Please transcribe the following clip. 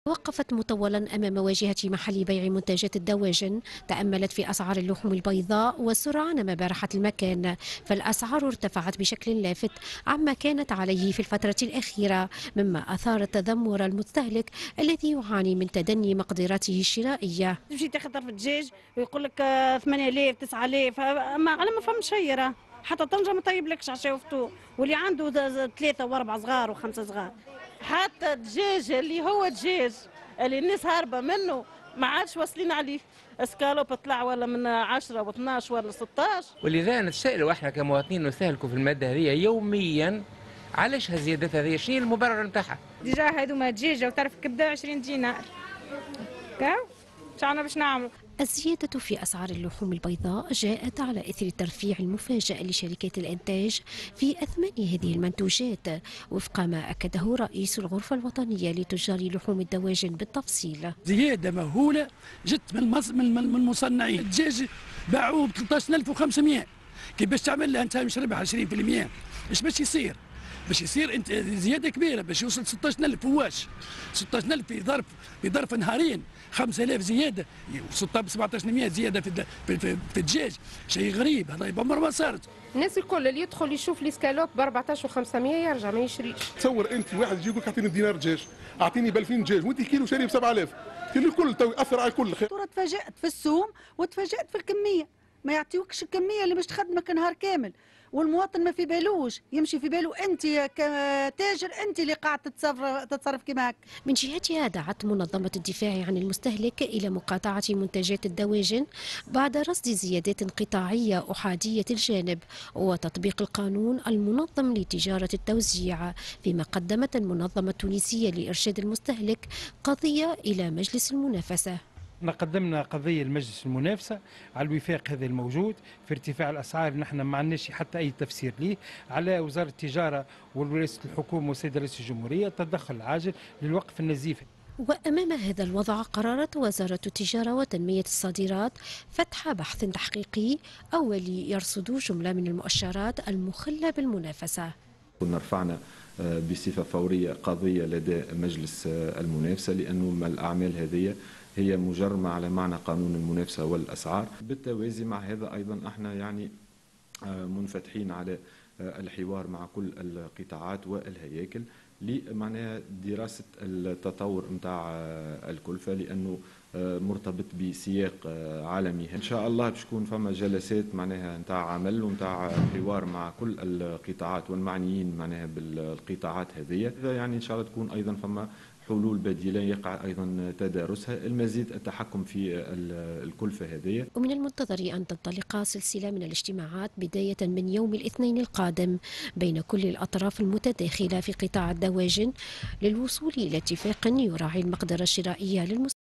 وقفت مطولا أمام واجهة محل بيع منتجات الدواجن تأملت في أسعار اللحوم البيضاء وسرعان ما بارحت المكان، فالأسعار ارتفعت بشكل لافت عما كانت عليه في الفترة الأخيرة، مما أثار تذمر المستهلك الذي يعاني من تدني مقدرته الشرائية. تمشي تاخذ طرف الدجاج ويقول لك 8000 9000، اما على ما فهمش هي راه حتى طنجه ما طيبلكش عشاء وفطور، واللي عنده ثلاثه واربع صغار وخمسه صغار. حتى الدجاج اللي هو دجاج اللي الناس هاربه منه ما عادش واصلين عليه. اسكالوب طلع ولا من 10 و12 ولا 16. ولذا نتسائلوا احنا كمواطنين نستهلكوا في الماده هذه يوميا، علاش هالزيادات هذه؟ شنو المبرر نتاعها؟ ديجا هذوما دجاجه وطرف كبده 20 دينار كاو شعنا باش نعملوا. الزيادة في أسعار اللحوم البيضاء جاءت على إثر الترفيع المفاجئ لشركات الإنتاج في أثمان هذه المنتوجات، وفق ما أكده رئيس الغرفة الوطنية لتجار لحوم الدواجن بالتفصيل. زيادة مهولة جت من المصنعين. الدجاج باعوه ب 13500، كي باش تعمل له انت مش ربح 20%، ايش باش يصير؟ باش يصير انت زياده كبيره باش يوصل 16000. واش 16000 في ظرف نهارين 5000 زياده، 17% زياده في الدجاج، شيء غريب. هذا عمر ما صارت. الناس الكل اللي يدخل يشوف لي سكالوب ب 14.500 يرجع ما يشريش. تصور انت واحد يجي يقول لك اعطيني دينار دجاج، اعطيني ب 2000 دجاج، وانت كيلو شاري ب 7000، كيلو الكل تو ياثر على الكل. تفاجأت في السوم وتفاجأت في الكميه، ما يعطيوكش الكميه اللي باش تخدمك نهار كامل، والمواطن ما في بالوش، يمشي في باله انت كتاجر انت اللي قاعد تتصرف كيما هكا. من جهتها دعت منظمة الدفاع عن المستهلك إلى مقاطعة منتجات الدواجن بعد رصد زيادات قطاعية أحادية الجانب وتطبيق القانون المنظم لتجارة التوزيع، فيما قدمت المنظمة التونسية لإرشاد المستهلك قضية إلى مجلس المنافسة. قدمنا قضية لمجلس المنافسة على الوفاق هذا الموجود في ارتفاع الأسعار. نحن ما عندناش حتى أي تفسير ليه، على وزارة التجارة ورئاسة الحكومة وسيد رئيس الجمهورية التدخل العاجل للوقف النزيف. وأمام هذا الوضع قررت وزارة التجارة وتنمية الصادرات فتح بحث تحقيقي أولي يرصد جملة من المؤشرات المخلة بالمنافسة. كنا رفعنا بصفة فورية قضية لدى مجلس المنافسة، لأنه الأعمال هذه هي مجرمة على معنى قانون المنافسة والأسعار. بالتوازي مع هذا أيضا احنا يعني منفتحين على الحوار مع كل القطاعات والهياكل لمعناها دراسة التطور نتاع الكلفة، لأنه مرتبط بسياق عالمي. إن شاء الله باش تكون فما جلسات معناها نتاع عمل ونتاع حوار مع كل القطاعات والمعنيين معناها بالقطاعات هذه، يعني إن شاء الله تكون أيضا فما حلول بديلة يقع أيضا تدارسها، المزيد التحكم في الكلفة هذه. ومن المنتظر أن تنطلق سلسلة من الاجتماعات بداية من يوم الاثنين القادم بين كل الأطراف المتداخلة في قطاع الدواجن للوصول إلى اتفاق يراعي المقدرة الشرائية للمستهلك.